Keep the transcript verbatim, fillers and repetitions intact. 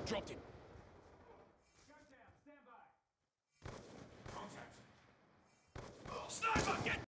Dropped him. Go down, stand by. Contact. Sniper, get